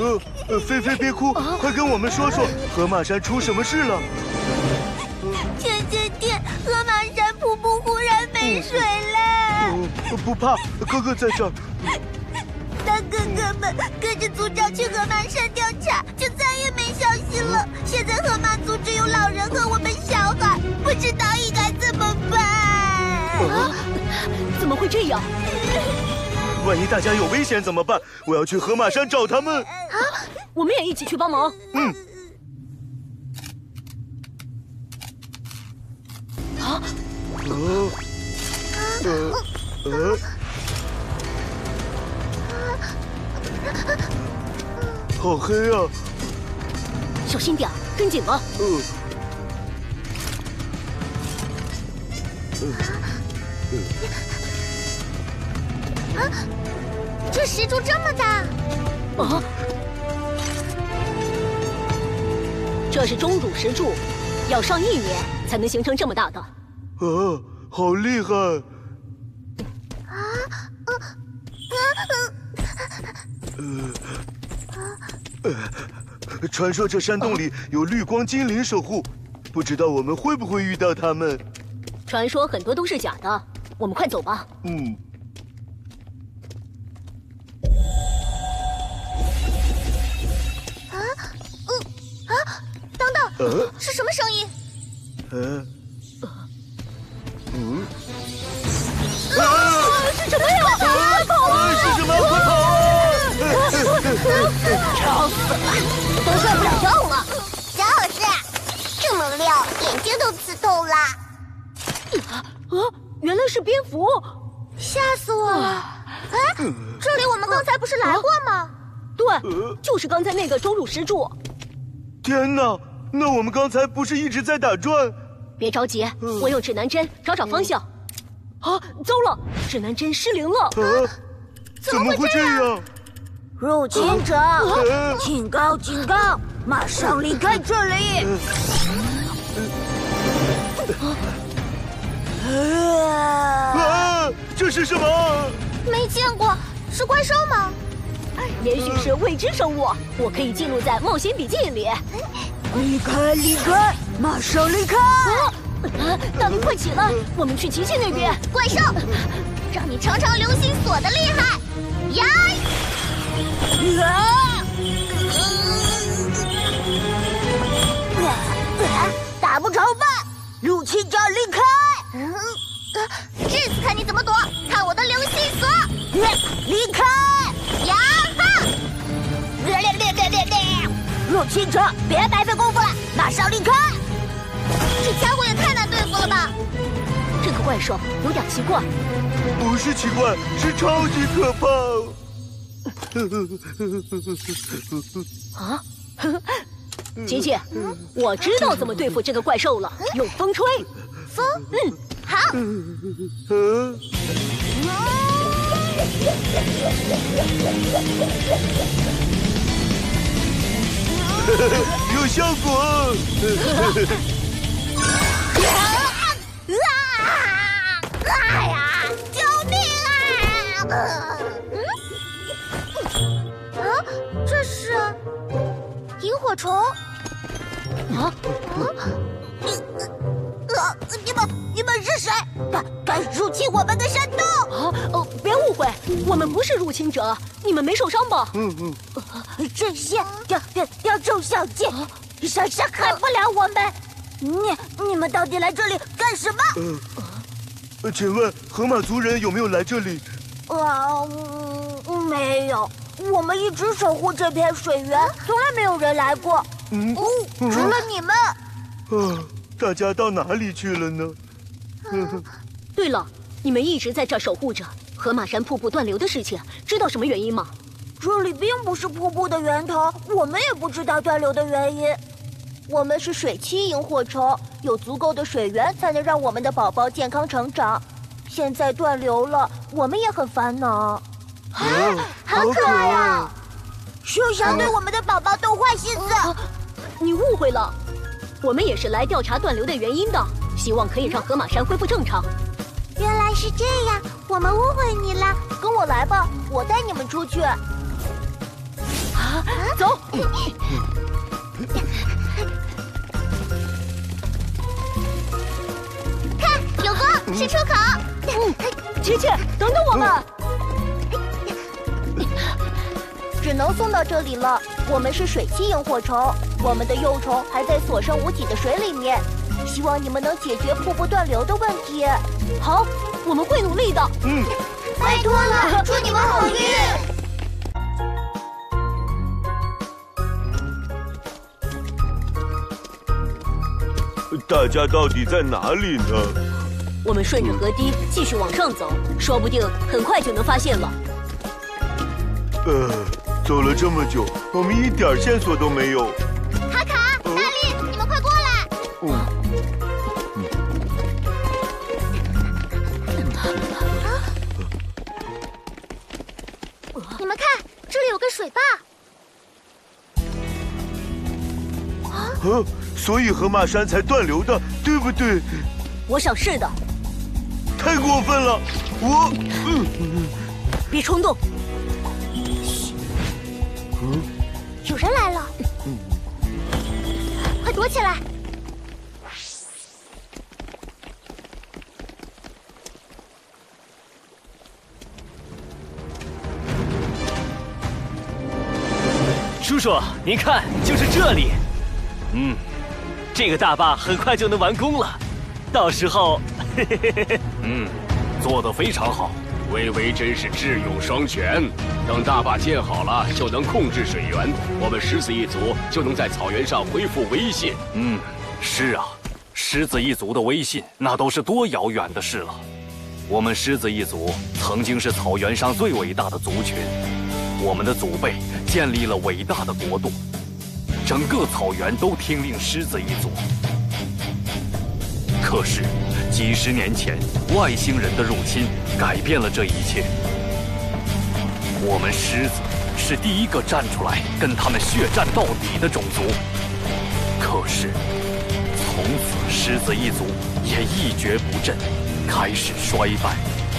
菲菲别哭，快跟我们说说河马山出什么事了？ 前些天河马山瀑布忽然没水了。 不怕，哥哥在这儿。 当哥哥们跟着族长去河马山调查，就再也没消息了。现在河马族只有老人和我们小孩，不知道应该怎么办。 怎么会这样？ 万一大家有危险怎么办？我要去河马山找他们。 我们也一起去帮忙。 好黑啊！ 小心点，跟紧了。 这石柱这么大！ 这是钟乳石柱，要上1年才能形成这么大的。 好厉害！传说这山洞里有绿光精灵守护，不知道我们会不会遇到他们？ 传说很多都是假的，我们快走吧。 等等，是什么声音？ 是什么呀？快跑啊！ 是什么？快跑啊！ 吵死了，都睡不了觉了。 就是这么亮，眼睛都刺透了。 原来是蝙蝠， 吓死我了！这里我们刚才不是来过吗？ 对，就是刚才那个钟乳石柱。 天哪，那我们刚才不是一直在打转？ 别着急，我用指南针找方向。糟了，指南针失灵了。 怎么会这样？ 入侵者，警告警告，马上离开这里！ 这是什么？ 没见过，是怪兽吗？ 也许是未知生物，我可以记录在冒险笔记里。 离开，离开，马上离开！ 大林，快起来，我们去奇迹那边。 怪兽，让你尝尝流星锁的厉害！呀！打不着吧？入侵者离开！这次看你怎么躲！看我的流星锁！离开！呀哈！入侵者，别白费功夫了，马上离开！这家伙也太难对付了吧！ 这个怪兽有点奇怪。 不是奇怪，是超级可怕。 琪琪，我知道怎么对付这个怪兽了，用风吹。 风？好。 有效果！ 哎呀！救命啊！这是萤火虫。你们是谁？敢入侵我们的山洞？ 别误会，我们不是入侵者，你们没受伤吧？ 这些雕虫小技，想伤害不了我们。你们到底来这里干什么？ 请问河马族人有没有来这里？ 没有，我们一直守护这片水源，从来没有人来过。除了你们。 大家到哪里去了呢？ 对了，你们一直在这守护着河马山瀑布断流的事情，知道什么原因吗？ 这里并不是瀑布的源头，我们也不知道断流的原因。我们是水栖萤火虫，有足够的水源才能让我们的宝宝健康成长。现在断流了，我们也很烦恼。好可爱啊！休想对我们的宝宝动坏心思！ 你误会了，我们也是来调查断流的原因的，希望可以让河马山恢复正常。 原来是这样，我们误会你了。跟我来吧，我带你们出去。 走。 看，有光，是出口。 琪琪，等等我们。 只能送到这里了。我们是水栖萤火虫，我们的幼虫还在所剩无几的水里面。希望你们能解决瀑布断流的问题。 好，我们会努力的。 拜托了，祝你们好运。 大家到底在哪里呢？ 我们顺着河堤继续往上走，说不定很快就能发现了。 走了这么久，我们一点线索都没有。 卡卡、大力，你们快过来！你们看，这里有个水坝。 所以河马山才断流的，对不对？ 我想是的。 太过分了， 别冲动。 有人来了，快躲起来！ 叔叔，您看，就是这里。这个大坝很快就能完工了，到时候， 做得非常好，微微真是智勇双全。等大坝建好了，就能控制水源，我们狮子一族就能在草原上恢复威信。 是啊，狮子一族的威信那都是多遥远的事了。我们狮子一族曾经是草原上最伟大的族群，我们的祖辈建立了伟大的国度，整个草原都听令狮子一族。可是，几十年前，外星人的入侵改变了这一切。我们狮子是第一个站出来跟他们血战到底的种族。可是，从此狮子一族也一蹶不振，开始衰败。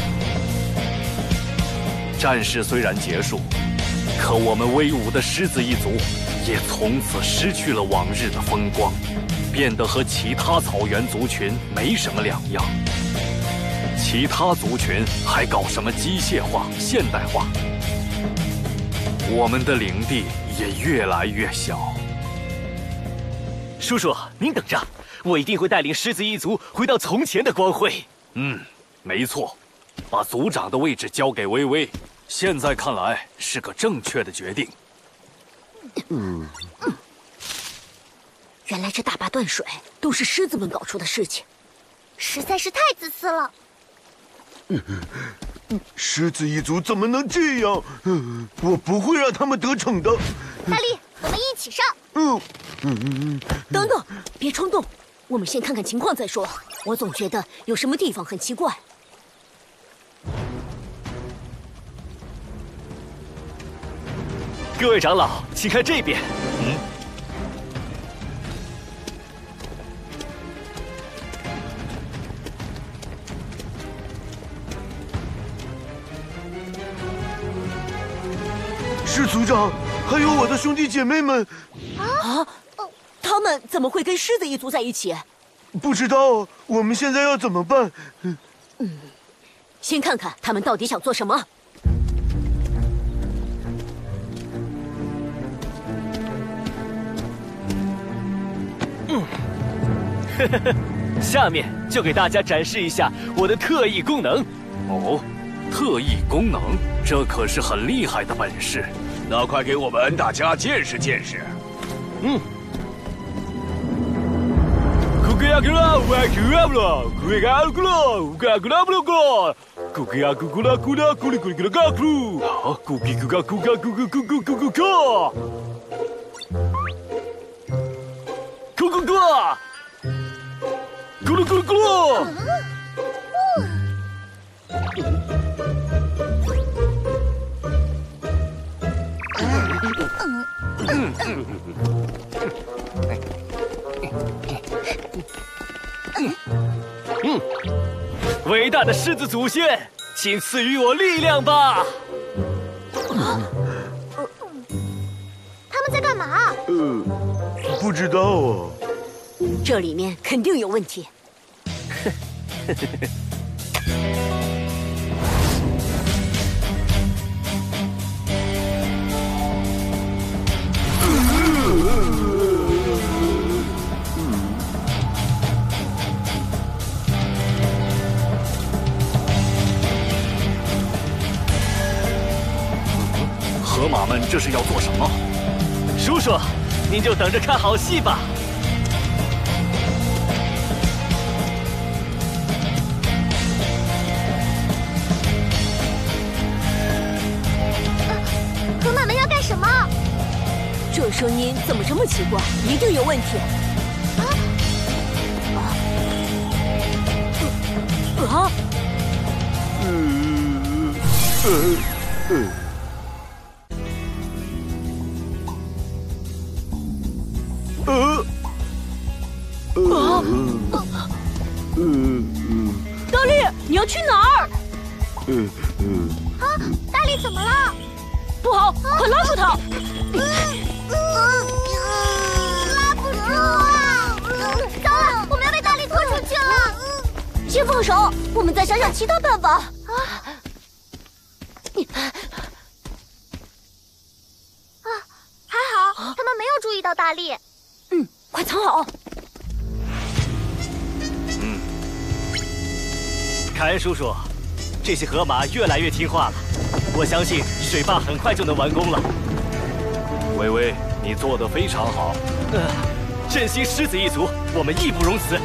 战事虽然结束，可我们威武的狮子一族也从此失去了往日的风光，变得和其他草原族群没什么两样。其他族群还搞什么机械化、现代化，我们的领地也越来越小。 叔叔，您等着，我一定会带领狮子一族回到从前的光辉。 没错，把族长的位置交给微微，现在看来是个正确的决定。 原来这大坝断水都是狮子们搞出的事情， 实在是太自私了。 狮子一族怎么能这样？我不会让他们得逞的。 大力，我们一起上。 等等，别冲动，我们先看看情况再说。我总觉得有什么地方很奇怪。 各位长老，请看这边。 是族长，还有我的兄弟姐妹们。 他们怎么会跟狮子一族在一起？ 不知道，我们现在要怎么办？ 先看看他们到底想做什么。 下面就给大家展示一下我的特异功能。 哦，特异功能，这可是很厉害的本事。 那快给我们大家见识见识。 咕噜咕噜咕噜！伟大的狮子祖先，请赐予我力量吧！ 不知道啊。 这里面肯定有问题。 河马们这是要做什么？ 叔叔，您就等着看好戏吧。 河马们要干什么？ 这声音怎么这么奇怪？一定有问题。大力，你要去哪儿？ 大力怎么了？ 不好，快拉住他！ 拉不住啊！糟了，我们要被大力拖出去了！ 先放手，我们再想想其他办法。 还好，他们没有注意到大力。 快藏好！ 凯恩叔叔，这些河马越来越听话了，我相信水坝很快就能完工了。 微微，你做得非常好。 振兴狮子一族，我们义不容辞。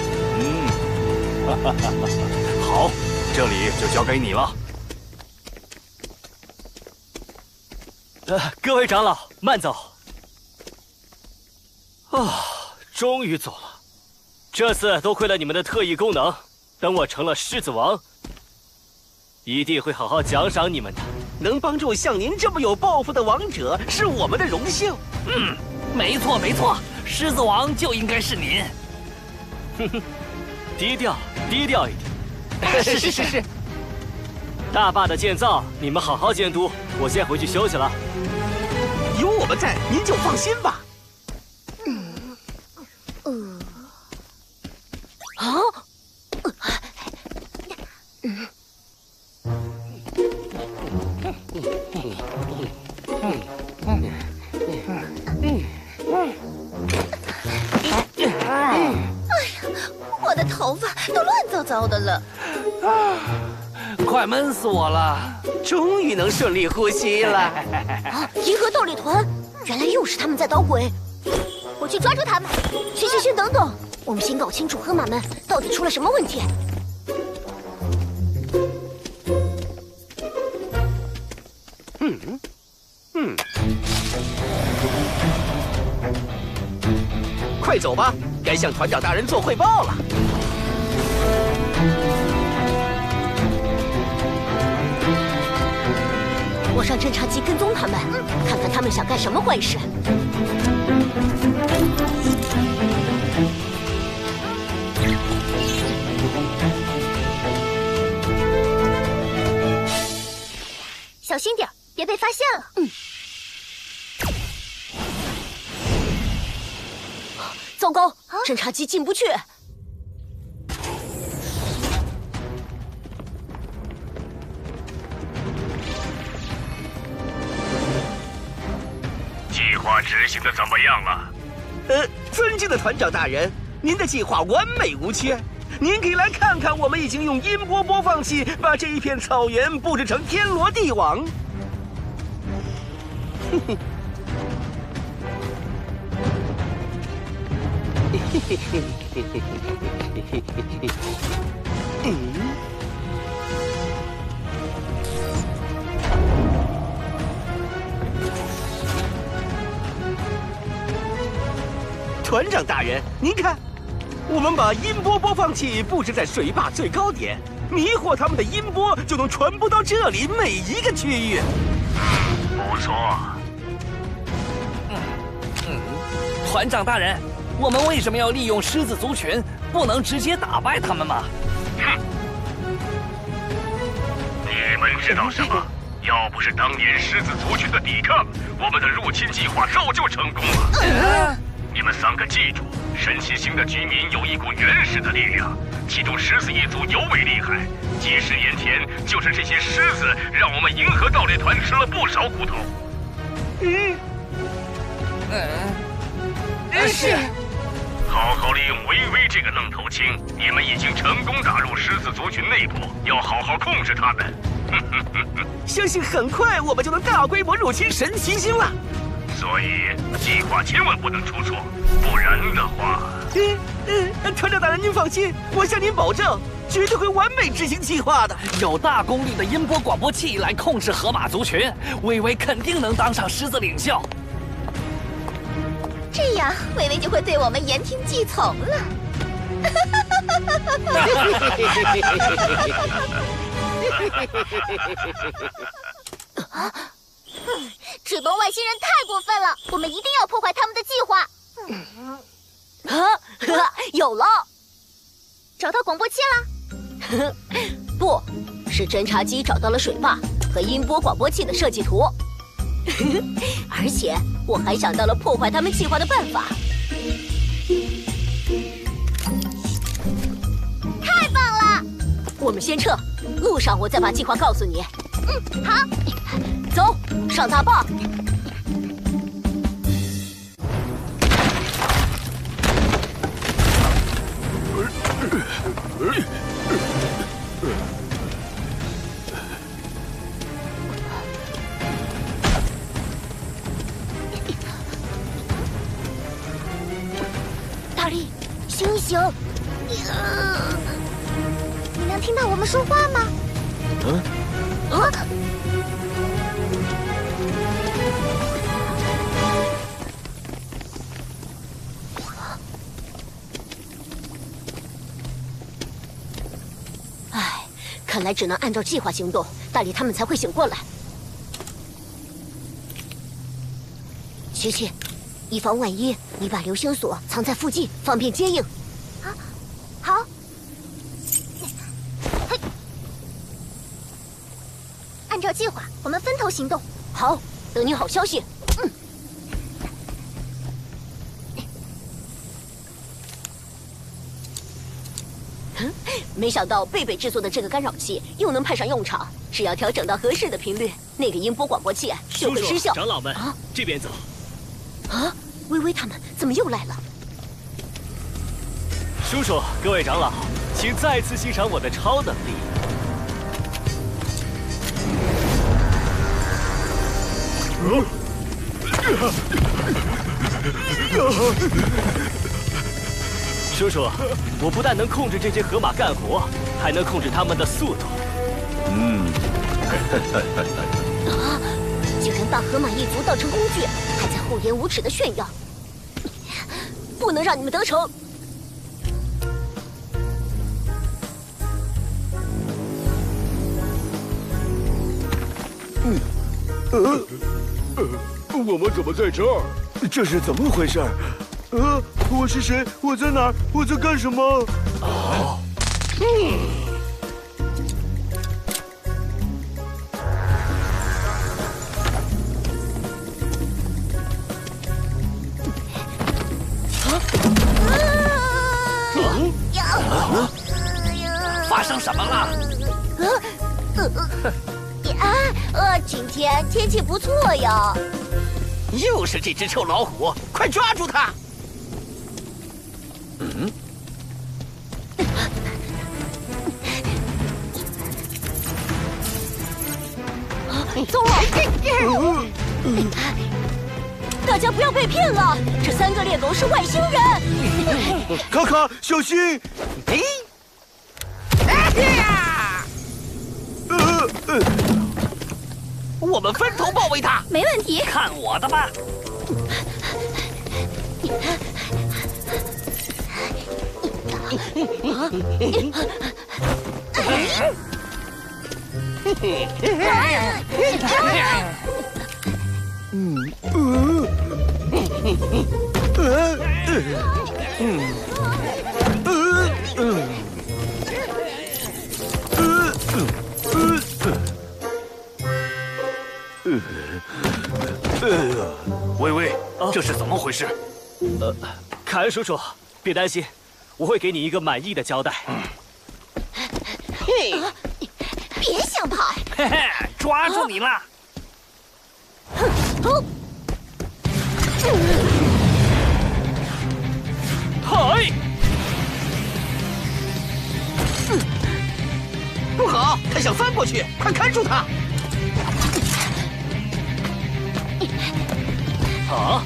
好，这里就交给你了。 各位长老，慢走。终于走了。这次多亏了你们的特异功能，等我成了狮子王，一定会好好奖赏你们的。 能帮助像您这么有抱负的王者，是我们的荣幸。 没错没错，狮子王就应该是您。 低调低调一点。 是。 大坝的建造，你们好好监督。我先回去休息了。 有我们在，您就放心吧。 我的头发都乱糟糟的了。 快闷死我了！ 终于能顺利呼吸了。 银河斗猎团，原来又是他们在捣鬼。 我去抓住他们。 先等等，我们先搞清楚河马们到底出了什么问题。 快走吧，该向团长大人做汇报了。 我上侦察机跟踪他们，看看他们想干什么坏事。 小心点，别被发现了。 糟糕，侦察机进不去。 计划执行的怎么样了？ 尊敬的团长大人，您的计划完美无缺。您可以来看看，我们已经用音波播放器把这一片草原布置成天罗地网。团长大人，您看，我们把音波播放器布置在水坝最高点，迷惑他们的音波就能传播到这里每一个区域。 不错。 团长大人，我们为什么要利用狮子族群？不能直接打败他们吗？ 你们知道什么？ 要不是当年狮子族群的抵抗，我们的入侵计划早就成功了。你们3个记住，神奇星的居民有一股原始的力量，其中狮子一族尤为厉害。几十年前，就是这些狮子让我们银河盗猎团吃了不少苦头。 是。 好好利用微微这个愣头青，你们已经成功打入狮子族群内部，要好好控制他们。 相信很快我们就能大规模入侵神奇星了。 所以计划千万不能出错，不然的话…… 团长大人您放心，我向您保证，绝对会完美执行计划的。 有大功率的音波广播器来控制河马族群，微微肯定能当上狮子领袖。 这样，微微就会对我们言听计从了。这帮外星人太过分了，我们一定要破坏他们的计划。 有了， 找到广播器了？ 不是侦察机找到了水坝和音波广播器的设计图，而且我还想到了破坏他们计划的办法。 太棒了！ 我们先撤，路上我再把计划告诉你。 好， 走上大坝。 大力，醒醒！你能听到我们说话吗？ 看来只能按照计划行动，大力他们才会醒过来。琪琪，以防万一，你把流星锁藏在附近，方便接应。 好。按照计划，我们分头行动。 好，等你好消息。没想到贝贝制作的这个干扰器又能派上用场，只要调整到合适的频率，那个音波广播器就会失效。 长老们，这边走。 微微他们怎么又来了？ 叔叔，各位长老，请再次欣赏我的超能力。叔叔，我不但能控制这些河马干活，还能控制它们的速度。 竟然把河马一族当成工具，还在厚颜无耻的炫耀，不能让你们得逞！ 我们怎么在这儿？这是怎么回事？我是谁？我在哪儿？我在干什么？ 发生什么了？ 今天天气不错呀。 又是这只臭老虎，快抓住它！ 糟了！大家不要被骗了，这3个猎狗是外星人！ 卡卡，小心！ 我们分头包围它， 没问题。 看我的吧！ 微微，这是怎么回事？ 凯恩叔叔，别担心，我会给你一个满意的交代。 嘿，别想跑！ 嘿嘿，抓住你了！ 嗨！ 不好，他想翻过去，快看住他！ 啊！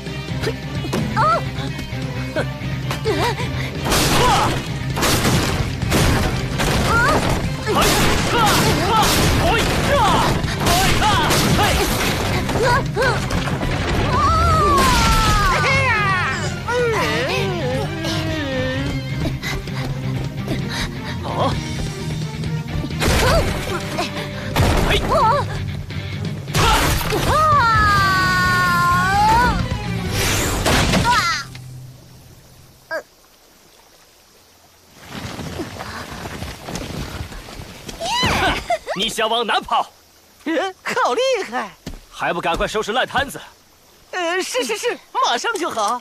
你想往哪跑？ 好厉害！ 还不赶快收拾烂摊子！ 是，马上就好。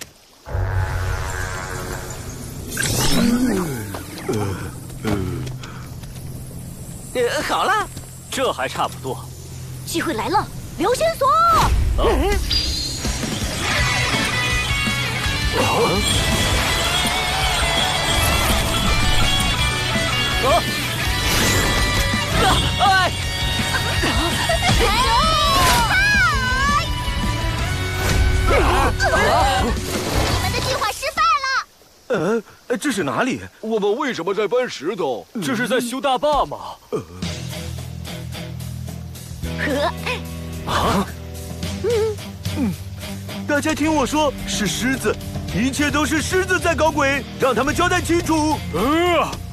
好了， 这还差不多。 机会来了，留线索！ 哎！ 你们的计划失败了。 这是哪里？ 我们为什么在搬石头？ 这是在修大坝吗？ 大家听我说，是狮子，一切都是狮子在搞鬼，让他们交代清楚。